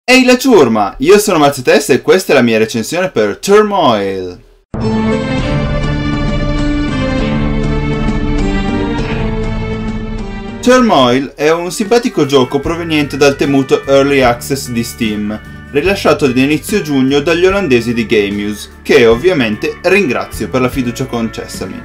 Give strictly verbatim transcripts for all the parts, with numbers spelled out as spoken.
Ehi la ciurma, io sono Mazzetest e questa è la mia recensione per Turmoil. Turmoil è un simpatico gioco proveniente dal temuto Early Access di Steam, rilasciato ad inizio giugno dagli olandesi di Gameuse, che ovviamente ringrazio per la fiducia concessami.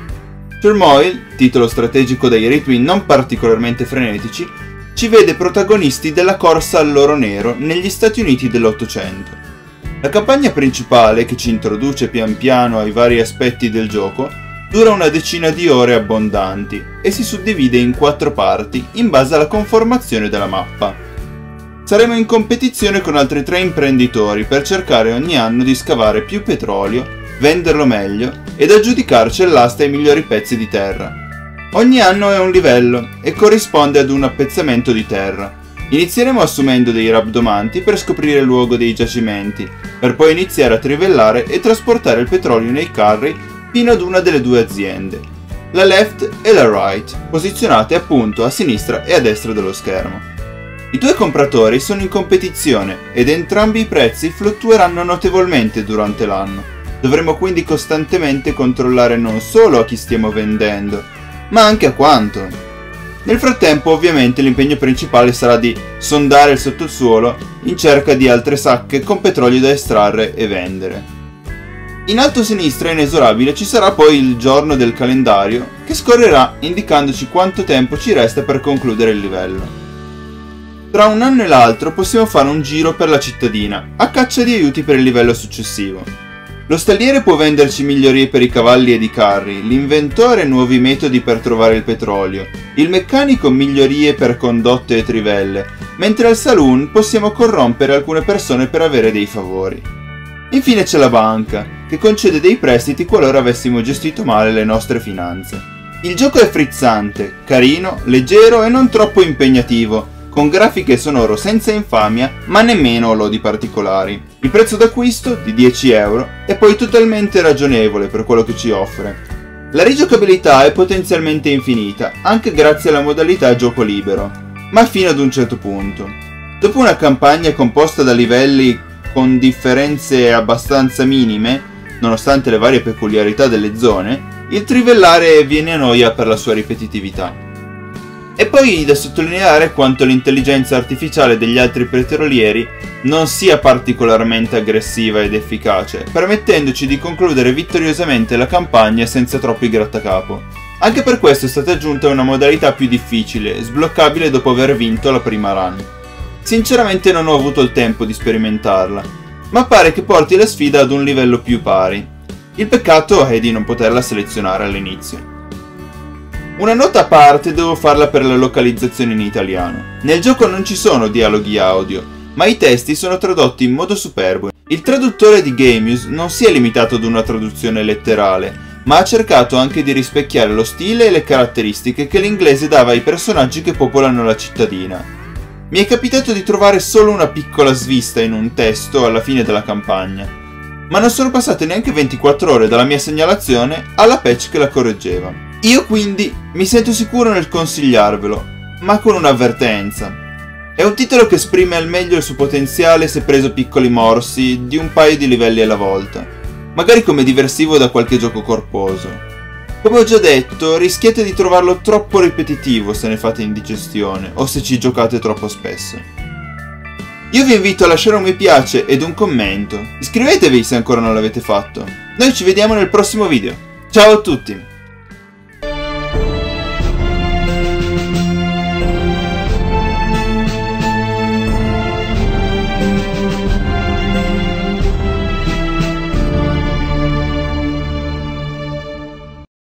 Turmoil, titolo strategico dai ritmi non particolarmente frenetici, ci vede protagonisti della corsa all'oro nero negli Stati Uniti dell'Ottocento. La campagna principale, che ci introduce pian piano ai vari aspetti del gioco, dura una decina di ore abbondanti e si suddivide in quattro parti in base alla conformazione della mappa. Saremo in competizione con altri tre imprenditori per cercare ogni anno di scavare più petrolio, venderlo meglio ed aggiudicarci all'asta i migliori pezzi di terra. Ogni anno è un livello e corrisponde ad un appezzamento di terra. Inizieremo assumendo dei rabdomanti per scoprire il luogo dei giacimenti, per poi iniziare a trivellare e trasportare il petrolio nei carri fino ad una delle due aziende, la left e la right, posizionate appunto a sinistra e a destra dello schermo. I due compratori sono in competizione ed entrambi i prezzi fluttueranno notevolmente durante l'anno. Dovremo quindi costantemente controllare non solo a chi stiamo vendendo, ma anche a quanto. Nel frattempo ovviamente l'impegno principale sarà di sondare il sottosuolo in cerca di altre sacche con petrolio da estrarre e vendere. In alto a sinistra inesorabile ci sarà poi il giorno del calendario che scorrerà indicandoci quanto tempo ci resta per concludere il livello. Tra un anno e l'altro possiamo fare un giro per la cittadina a caccia di aiuti per il livello successivo. Lo stalliere può venderci migliorie per i cavalli ed i carri, l'inventore nuovi metodi per trovare il petrolio, il meccanico migliorie per condotte e trivelle, mentre al saloon possiamo corrompere alcune persone per avere dei favori. Infine c'è la banca, che concede dei prestiti qualora avessimo gestito male le nostre finanze. Il gioco è frizzante, carino, leggero e non troppo impegnativo, con grafiche sonoro senza infamia, ma nemmeno lodi particolari. Il prezzo d'acquisto, di dieci euro, è poi totalmente ragionevole per quello che ci offre. La rigiocabilità è potenzialmente infinita, anche grazie alla modalità gioco libero, ma fino ad un certo punto. Dopo una campagna composta da livelli con differenze abbastanza minime, nonostante le varie peculiarità delle zone, il trivellare viene a noia per la sua ripetitività. E poi da sottolineare quanto l'intelligenza artificiale degli altri petrolieri non sia particolarmente aggressiva ed efficace, permettendoci di concludere vittoriosamente la campagna senza troppi grattacapo. Anche per questo è stata aggiunta una modalità più difficile, sbloccabile dopo aver vinto la prima run. Sinceramente non ho avuto il tempo di sperimentarla, ma pare che porti la sfida ad un livello più pari. Il peccato è di non poterla selezionare all'inizio. Una nota a parte devo farla per la localizzazione in italiano. Nel gioco non ci sono dialoghi audio, ma i testi sono tradotti in modo superbo. Il traduttore di Gameuse non si è limitato ad una traduzione letterale, ma ha cercato anche di rispecchiare lo stile e le caratteristiche che l'inglese dava ai personaggi che popolano la cittadina. Mi è capitato di trovare solo una piccola svista in un testo alla fine della campagna, ma non sono passate neanche ventiquattro ore dalla mia segnalazione alla patch che la correggeva. Io quindi mi sento sicuro nel consigliarvelo, ma con un'avvertenza. È un titolo che esprime al meglio il suo potenziale se preso piccoli morsi di un paio di livelli alla volta, magari come diversivo da qualche gioco corposo. Come ho già detto, rischiate di trovarlo troppo ripetitivo se ne fate indigestione o se ci giocate troppo spesso. Io vi invito a lasciare un mi piace ed un commento. Iscrivetevi se ancora non l'avete fatto. Noi ci vediamo nel prossimo video. Ciao a tutti!